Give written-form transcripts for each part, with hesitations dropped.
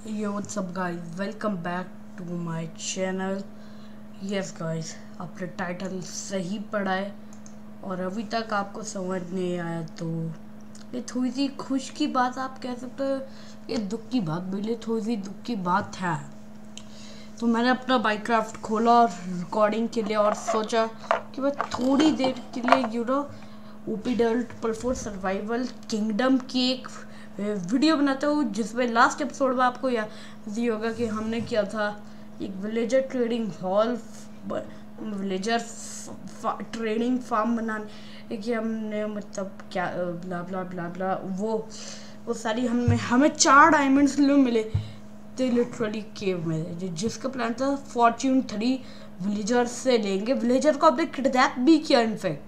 Yo, what's up guys, welcome back to my channel. Yes guys, आपने title सही पढ़ा है और अभी तक आपको समझ नहीं आया तो ये थोड़ी सी खुश की बात आप कह सकते हो, ये दुख की बात भी ले, थोड़ी सी दुख की बात है। तो मैंने अपना माइनक्राफ्ट खोला और रिकॉर्डिंग के लिए और सोचा कि मैं थोड़ी देर के लिए ओपी डेवलपर सर्वाइवल किंगडम की एक वीडियो बनाता हूँ, जिसमें लास्ट एपिसोड में आपको याद ही होगा कि हमने किया था एक villager trading hall, villager trading farm बनाने की हमने मतलब क्या ब्ला ब्ला ब्ला ब्ला वो सारी हमें 4 डायमंड्स मिले थे लिटरली केव में, जिसका प्लान था फॉर्च्यून 3 विलेजर से लेंगे। विलेजर को आपने किडनैप भी किया इनफैक्ट,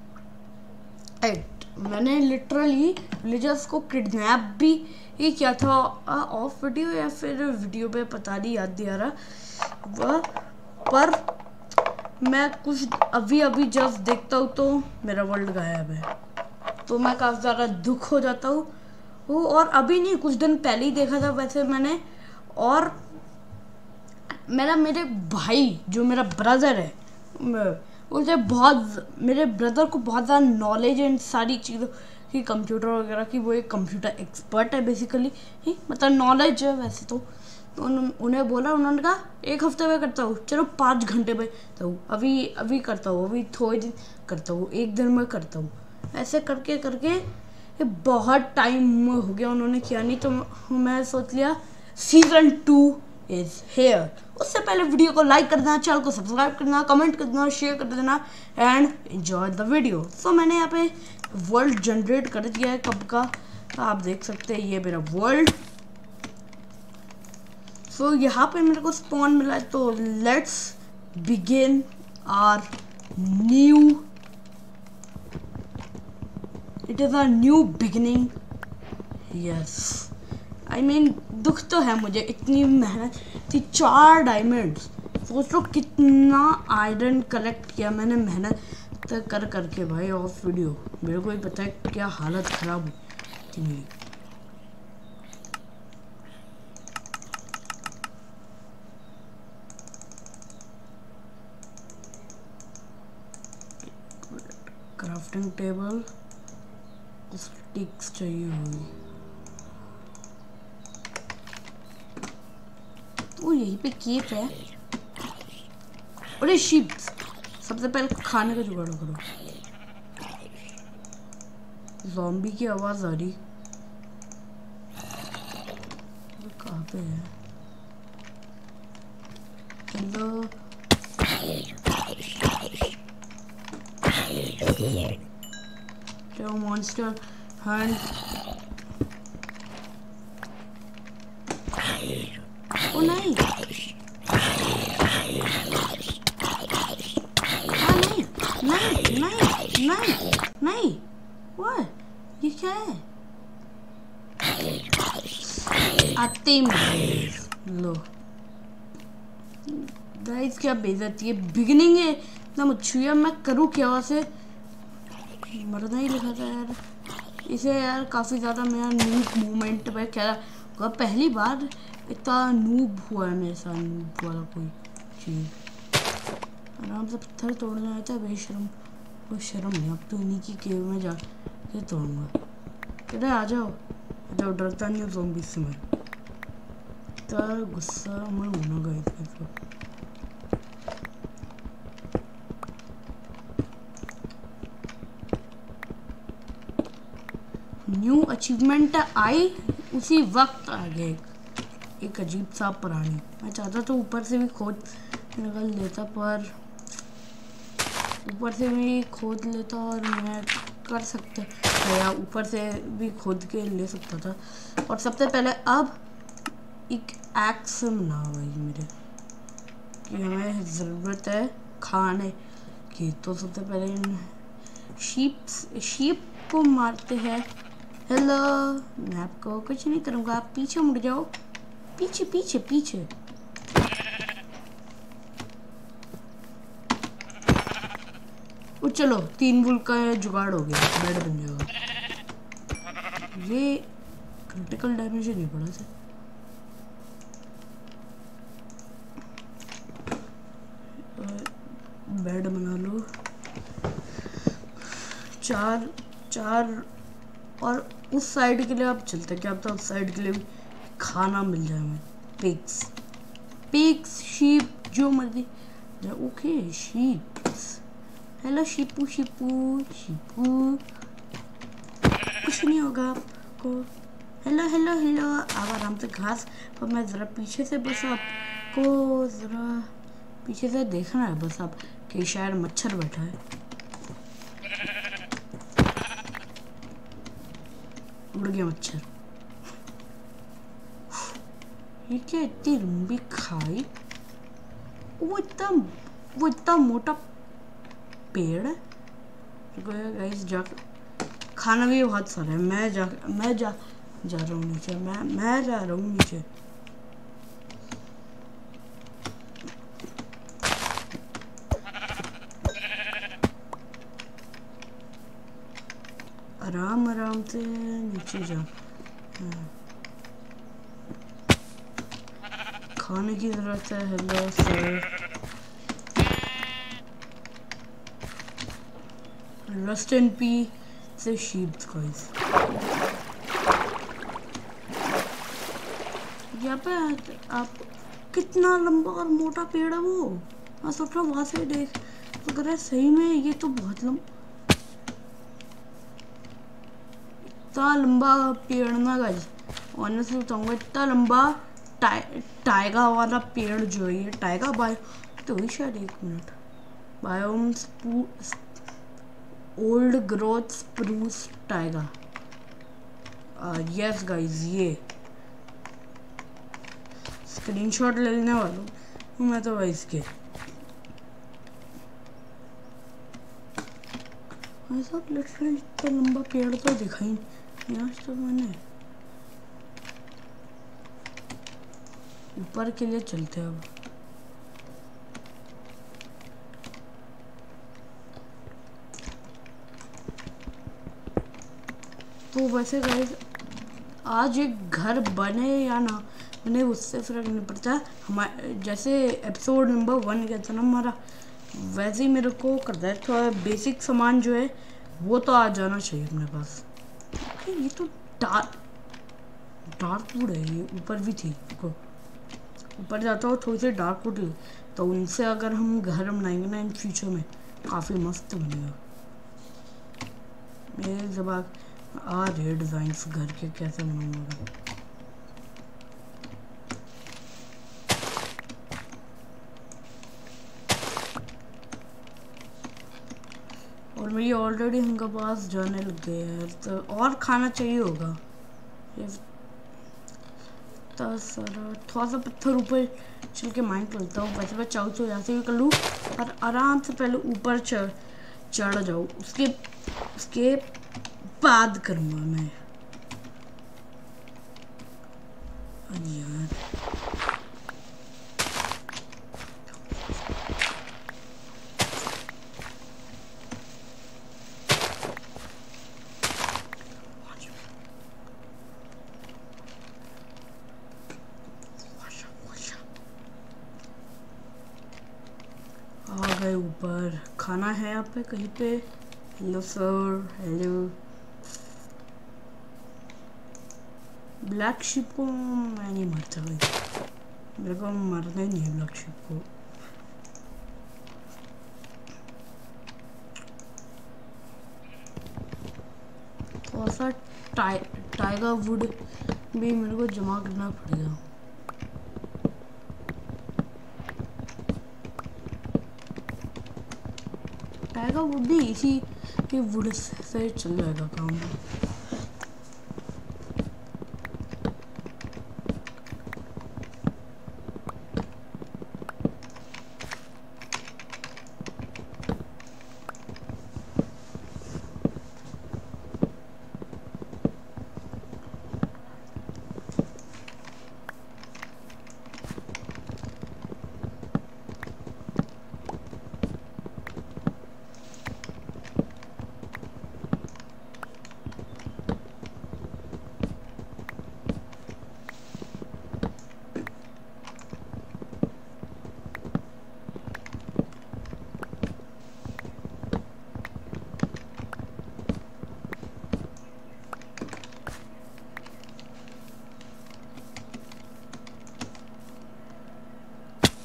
मैंने लिटरली विलेजर्स को किडनैप भी किया था ऑफ वीडियो या फिर वीडियो पे, पता नहीं, याद नहीं आ रहा वह। पर मैं कुछ अभी जब देखता हूँ तो मेरा वर्ल्ड गायब है, तो मैं काफ़ी ज़्यादा दुख हो जाता हूँ। और अभी नहीं, कुछ दिन पहले ही देखा था वैसे मैंने। और मेरे भाई जो मेरा ब्रदर है, उसे मेरे ब्रदर को बहुत ज़्यादा नॉलेज है इन सारी चीज़ों की, कंप्यूटर वगैरह की। वो एक कंप्यूटर एक्सपर्ट है बेसिकली, मतलब नॉलेज है वैसे तो उन्हें बोला, उन्होंने कहा 1 हफ्ते में करता हूँ, चलो 5 घंटे में करता हूँ, अभी करता हूँ, अभी थोड़े दिन करता हूँ, 1 दिन में करता हूँ। ऐसे करके ये बहुत टाइम हो गया, उन्होंने किया नहीं। तो मैं सोच लिया सीजन 2 इज हेयर। उससे पहले वीडियो को लाइक कर देना, चैनल को सब्सक्राइब करना, कमेंट कर देना, शेयर कर देना and enjoy the video. So मैंने यहाँ पे वर्ल्ड जनरेट कर दिया है कब का, तो आप देख सकते हैं ये मेरा वर्ल्ड। सो यहाँ पे मेरे को स्पॉन मिला है, तो let's begin our new, it is a new beginning. Yes, I mean दुख तो है मुझे, इतनी मेहनत थी, 4 डायमंड्स, सोच लो कितना आयरन कलेक्ट किया मैंने मेहनत करके भाई ऑफ वीडियो। मेरे को ही पता है क्या हालत खराब थी मेरी। क्राफ्टिंग टेबल, स्टिक्स चाहिए होगी, तो यहीं पे केप है। अरे शीप, सबसे पहले खाने का जुगाड़ करो। ज़ॉम्बी की आवाज आ रही, कहाँ पे है? हेलो, जो मॉन्स्टर हंट, ओ नहीं, नहीं, what? ये क्या है? आते लो गाइस, क्या बेइज्जती है, बिगिनिंग है ना मुझे, मैं करूँ क्या वैसे, मरना ही लिखा था यार इसे यार। काफ़ी ज़्यादा मेरा नूब मूवमेंट पे क्या होगा, पहली बार इतना नूब हुआ है मेरे साथ, नूब वाला कोई चीज़। आराम से पत्थर तोड़ना आता है, बेशरम, कोई शर्म नहीं। अब तो इन्हीं की केव में जा के तोड़ूंगा। इधर आ जाओ, डरता नहीं हूँ ज़ॉम्बी से मैं, इतना गुस्सा मैं होना गाइस। न्यू अचीवमेंट आई, उसी वक्त आ गए एक अजीब सा प्राणी। मैं चाहता तो ऊपर से भी खोद निकल लेता, पर ऊपर से भी खोद लेता और मैं कर सकता या ऊपर से भी खोद के ले सकता था। और सबसे पहले अब एक एक्स बना भाई मेरे, कि हमें ज़रूरत है खाने की। तो सबसे पहले शीप को मारते हैं। हेलो, मैं आपको कुछ नहीं करूँगा, आप पीछे मुड़ जाओ, पीछे पीछे पीछे। चलो 3 वुल का जुगाड़ हो गया, बेड बन जाएगा। ये क्रिटिकल डैमेज नहीं पड़ा सर। बेड बना लो, 4 4 और उस साइड के लिए आप चलते, क्या पता उस साइड के लिए भी खाना मिल जाए हमें। पिग्स शीप जो मर्जी। ओके शीप्स, हेलो शिपू शिपू शिपू, कुछ नहीं होगा आपको। हेलो हेलो हेलो, आप आराम से घास। और मैं ज़रा पीछे से, बस आपको ज़रा पीछे से देखना है बस आप कि शायद मच्छर बैठा है। उड़ गया मच्छर। ये क्या इतनी लंबी खाई, वो इतना मोटा पेड़ है। गाइस जा, खाना भी बहुत सारा है। मैं जा रहा हूँ नीचे, मैं जा रहा हूँ नीचे। आराम से नीचे जा। खाने की जरूरत है। Hello sir, rest in peace से शीप्स गाइस। यहाँ पे आप कितना लंबा और मोटा पेड़ है वो। मैं सोच रहा हूँ वहां से देख तो कर, सही में ये तो बहुत इतना लंबा पेड़ ना गाइस। ऑनेस्टली बताऊंगा, इतना लंबा टाइगा वाला पेड़ जो है, ये टाइगा बायो तो ही शायद, 1 minute, biomes old growth spruce taiga. Yes guys, ये स्क्रीनशॉट ले लेने वाला हूँ मैं तो भाई इसके। ऐसा लिटरली इतना लंबा पेड़ तो दिखा ही नहीं आज तो मैंने। ऊपर के लिए चलते हैं अब। तो वैसे गाइस, आज एक घर बने या ना बने उससे फर्क नहीं पड़ता। हमारे जैसे एपिसोड नंबर 1 गया था ना हमारा, वैसे ही मेरे को करता है। थोड़ा बेसिक सामान जो है वो तो आ जाना चाहिए अपने पास। ये तो डार्क वुड है, ये ऊपर भी थी को ऊपर जाता हो थोड़ी सी डार्क वुड, तो उनसे अगर हम घर बनाएंगे ना इन फ्यूचर में, काफ़ी मस्त बनेगा। मेरे दिमाग आ रहे डिज़ाइंस घर के कैसे बनाऊंगा। और मेरी ऑलरेडी उनके पास जाने लग गए हैं, तो और खाना चाहिए होगा। थोड़ा सा पत्थर ऊपर चल के माइंड करता हूँ। वैसे मैं चाहूँ तो यहाँ से भी कर लूँ, पर आराम से पहले ऊपर चढ़ जाऊँ, उसके बाद करूँगा मैं। यार आ गए ऊपर। खाना है यहाँ पे कहीं पे। Hello sir, hello. Black sheep को मैं नहीं मरता भाई, मेरे को मरना ही नहीं है ब्लैक शिप को। थोड़ा सा टाइगर वुड भी मेरे को जमा करना पड़ेगा। टाइगर वुड भी इसी के वुड से चल जाएगा काम।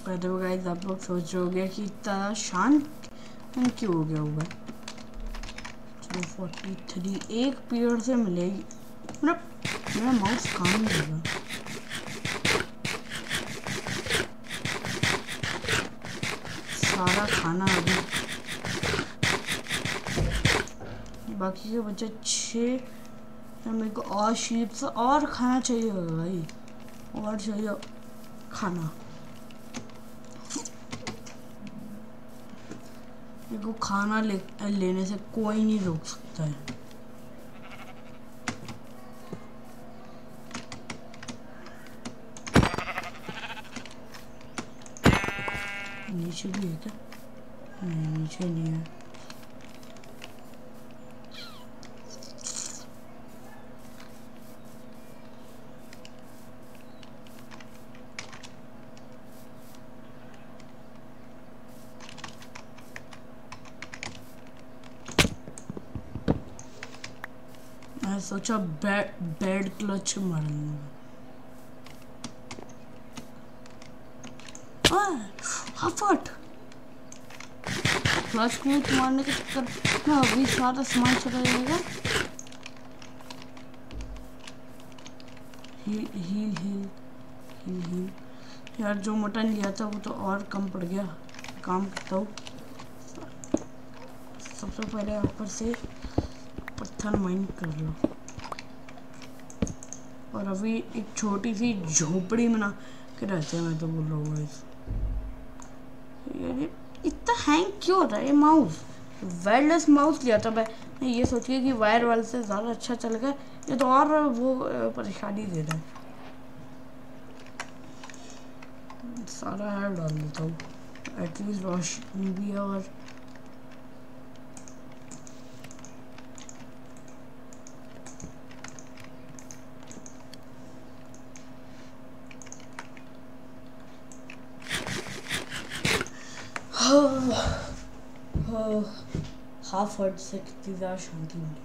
पहले गाइस आप लोग सोच रहे होंगे कि इतना शांत क्यों हो गया हुआ है। चलो 43 एक पीरियड से मिलेगी, मतलब मेरा माउस काम नहीं कर रहा। सारा खाना अभी बाकी के बचे 6। मेरे को और शीप से और खाना चाहिए होगा भाई, और चाहिए खाना। मेरे को खाना लेने से कोई नहीं रोक सकता है। नीचे भी है क्या? नहीं नीचे नहीं है। मैं सोचा बेड क्लच मारूंगा। हाफट क्लच क्लच मारने के चक्कर में अभी सारा सामान चला जाएगा। Heal heal heal heal heal. यार जो मटन लिया था वो तो और कम पड़ गया। काम करता हूँ, सबसे पहले ऊपर से पत्थर माइन कर लो। और अभी एक छोटी सी झोपड़ी बना के रहते हैं। मैं तो बोल रहा हूँ इतना हैंग क्यों हो रहा है ये माउस? वायरलेस माउस लिया था मैं ये सोच के कि वायर वाले से ज़्यादा अच्छा चलेगा, ये तो और वो परेशानी दे रहा है। सारा हेयर डाल देता हूँ, एटलीस्ट रोशनी भी है। और हाफ हर्ट से कितनी ज़्यादा शांति मिली।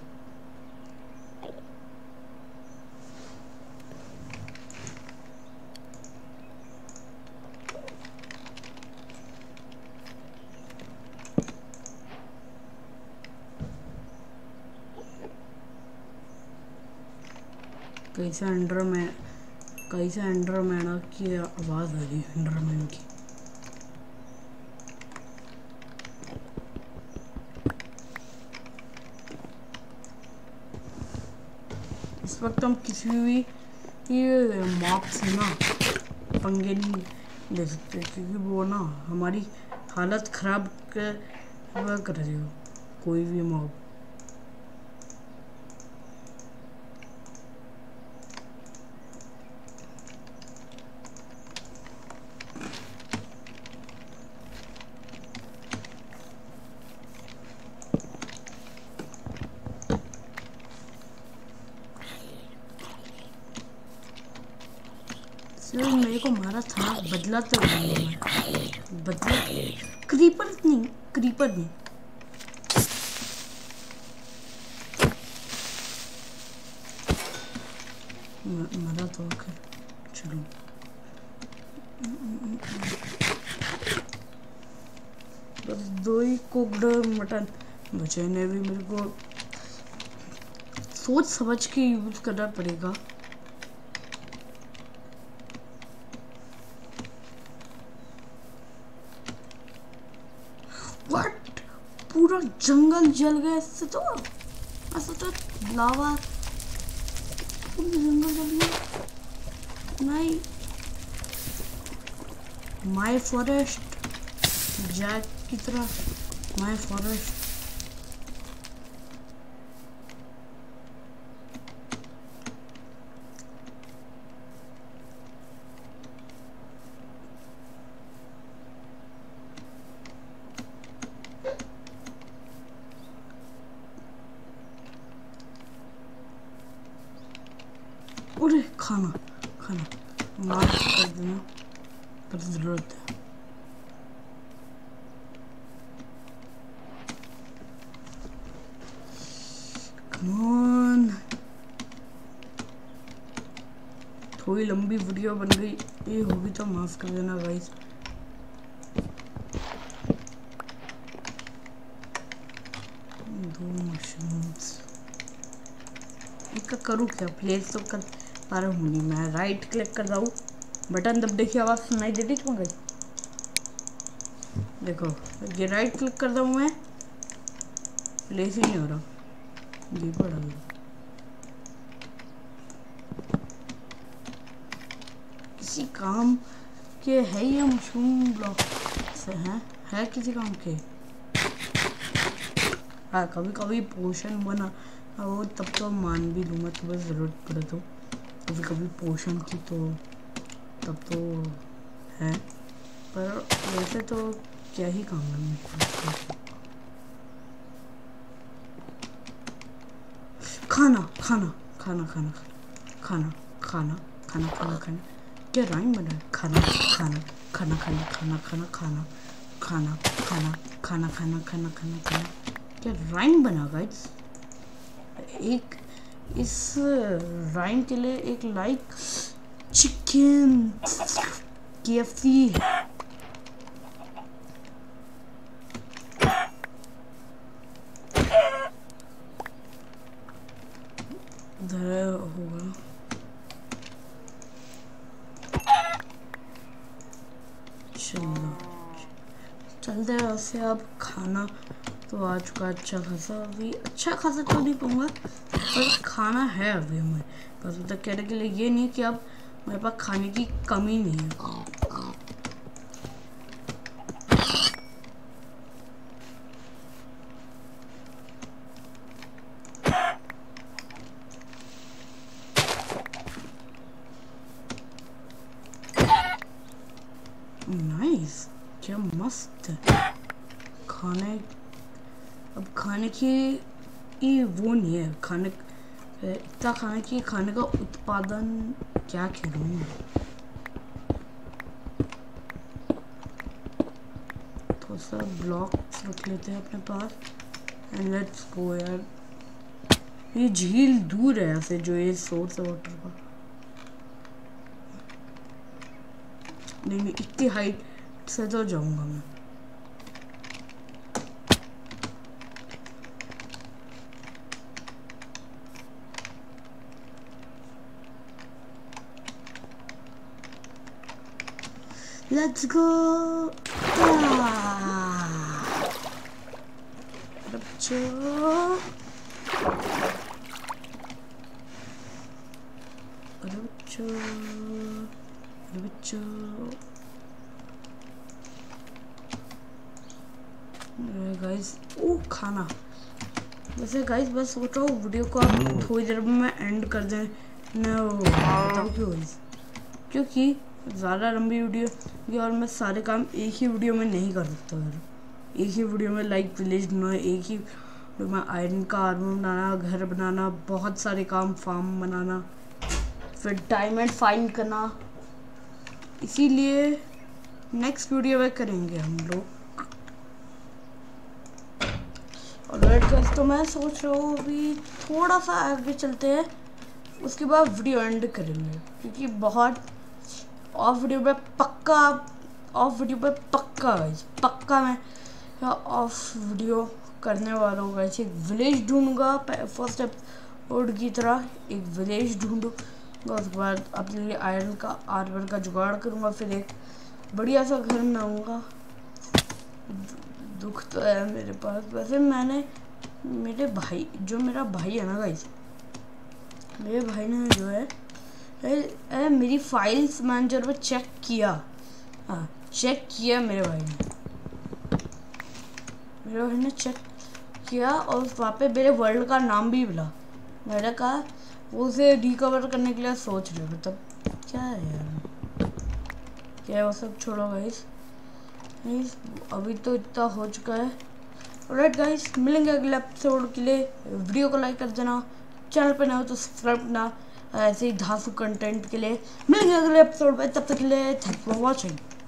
कैसे एंडरमैन की आवाज़ आ रही है, एंडरमैन की। इस वक्त हम किसी भी मॉब से ना पंगे नहीं ले सकते, क्योंकि वो ना हमारी हालत ख़राब कर रही हो। कोई भी मॉब मेरे को मारा था, बदला तो नहीं बदला। क्रीपर नहीं मरा तो आखिर। चलो बस 2 ही कुक्ड मटन बचे ने भी। मेरे को सोच समझ के यूज करना पड़ेगा। पूरा जंगल जल गया इससे। तो ऐसा तो लावा पूरा जंगल जल गया। नहीं माय फॉरेस्ट जैक की तरह माय फॉरेस्ट। अरे खाना माफ कर देना पर जरूरत है। कमॉन थोड़ी लंबी वीडियो बन गई, ये होगी तो माफ कर देना गाइस। करूँ क्या? प्लेस तो कर पा रहा हूँ नहीं मैं। राइट क्लिक कर रहा हूँ, बटन दब, देखिए आवाज़ सुनाई दे रही तुम्हें? देखो ये राइट क्लिक कर रहा हूँ मैं, प्लेस ही नहीं हो रहा, ये पड़ा गया। किसी काम के है ये मशरूम ब्लॉक से हैं? है किसी काम के? हाँ कभी कभी पोशन बना वो तब तो मान भी लूँगा, तुम्हें ज़रूरत पड़े तो कभी कभी पोशन की, तो तब तो है, पर वैसे तो क्या ही काम है मुझे। खाना खाना खाना खाना खाना खाना खाना खाना खाना, क्या राइम बना है? खाना खाना खाना खाना खाना खाना खाना खाना खाना खाना खाना खाना खाना खाना, क्या राइम बना गाइस? एक इस राइम के लिए एक लाइक, चिकन KFC होगा। चलते हैं वैसे। अब खाना तो आ चुका अच्छा खासा, अभी अच्छा खासा तो नहीं कहूँगा पर खाना है अभी हमें, बस मतलब कहने के लिए ये नहीं कि अब मेरे पास खाने की कमी नहीं है। नाइस, क्या मस्त है खाने। अब खाने की ये वो नहीं है, खाने इतना खाने की, खाने का उत्पादन क्या करूँ। थोड़ा सा ब्लॉक्स रख लेते हैं अपने पास एंड लेट्स गो यार। ये झील दूर है ऐसे, जो ये सोर्स है वाटर का। नहीं इतनी हाइट से तो जाऊंगा मैं। Let's go. गाइस ओ खाना। वैसे गाइस बस सोच रहा हूँ वीडियो को आप थोड़ी देर में मैं एंड कर दें ना, बताओ क्यों? क्योंकि ज़्यादा लंबी वीडियो और मैं सारे काम एक ही वीडियो में नहीं कर सकता यार। एक ही वीडियो में लाइक विलेज बनाना, एक ही वीडियो में आयरन का आर्मर बनाना, घर बनाना, बहुत सारे काम, फार्म बनाना, फिर डायमंड फाइंड करना, इसीलिए नेक्स्ट वीडियो में करेंगे हम लोग। और गाइस तो मैं सोच रहा हूँ अभी थोड़ा सा आगे चलते हैं, उसके बाद वीडियो एंड करेंगे, क्योंकि बहुत ऑफ वीडियो पे पक्का मैं ऑफ वीडियो करने वाला हूँ गाइस। एक विलेज ढूंढूंगा फर्स्ट एपिसोड की तरह, एक विलेज ढूंढूंगा, उसके बाद अपने लिए आयरन का आर्मर का जुगाड़ करूँगा, फिर एक बढ़िया सा घर बनाऊँगा। दुख तो है मेरे पास। वैसे मैंने मेरे भाई, जो मेरा भाई है ना गाइस, मेरे भाई ने जो है मेरी फाइल्स मैनेजर में चेक किया, हाँ चेक किया मेरे भाई ने चेक किया, और वहाँ पे मेरे वर्ल्ड का नाम भी मिला। मैंने कहा वो उसे रिकवर करने के लिए सोच रहे हो, मतलब क्या है यार, क्या है वो सब छोड़ो गाइस। अभी तो इतना हो चुका है। ऑलराइट गाइस, मिलेंगे अगले एपिसोड के लिए। वीडियो को लाइक कर देना, चैनल पर ना हो तो सब्सक्राइब करना, ऐसे ही धांसू कंटेंट के लिए। मिलेंगे अगले एपिसोड में, तब तक के लिए थैंक्स फॉर वॉचिंग।